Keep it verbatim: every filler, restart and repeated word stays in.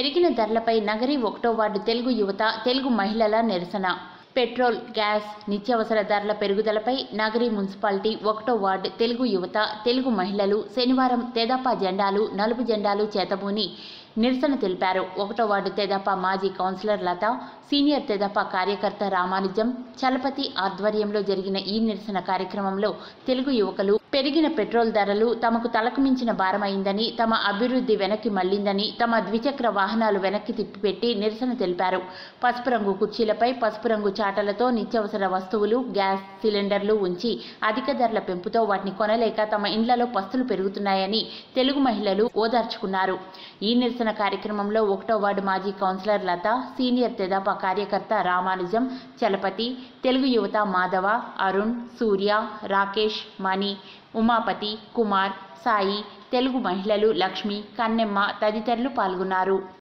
పెరిగిన ధరలపై నగరి ఒకటో వార్డు తెలుగు యువత, తెలుగు మహిళల నిరసన. పెట్రోల్, గ్యాస్, నిత్యావసర ధరల పెరుగుదలపై నగరి మున్సిపాలిటీ ఒకటో వార్డు తెలుగు యువత, తెలుగు మహిళలు శనివారం తెదేపా జెండాలు, నలుపు జెండాలు చేతబూని నిరసన తెలిపారు. ఒకటో వార్డు తెదేపా మాజీ కౌన్సిలర్ లత, సీనియర్ తెదేపా కార్యకర్త రామానుజం, చలపతి ఆధ్వర్యంలో జరిగిన ఈ నిరసన కార్యక్రమంలో తెలుగు యువకులు పెరిగిన పెట్రోల్ ధరలు తమకు తలకు మించిన భారమైందని, తమ అభివృద్ధి వెనక్కి మళ్లిందని, తమ ద్విచక్ర వాహనాలు వెనక్కి తిప్పిపెట్టి నిరసన తెలిపారు. పసుపు రంగు కుర్చీలపై పసుపు రంగు చాటలతో నిత్యావసర వస్తువులు, గ్యాస్ సిలిండర్లు ఉంచి అధిక ధరల పెంపుతో వాటిని కొనలేక తమ ఇండ్లలో పస్తులు పెరుగుతున్నాయని తెలుగు మహిళలు ఓదార్చుకున్నారు. ఈ నిరసన కార్యక్రమంలో ఒకటో వార్డు మాజీ కౌన్సిలర్ లత, సీనియర్ తెదేపా కార్యకర్త రామానుజం, చలపతి, తెలుగు యువత మాధవ, అరుణ్, సూర్య, రాకేష్, మణి, ఉమాపతి, కుమార్, సాయి, తెలుగు మహిళలు లక్ష్మి, కన్నెమ్మ తదితరులు పాల్గొన్నారు.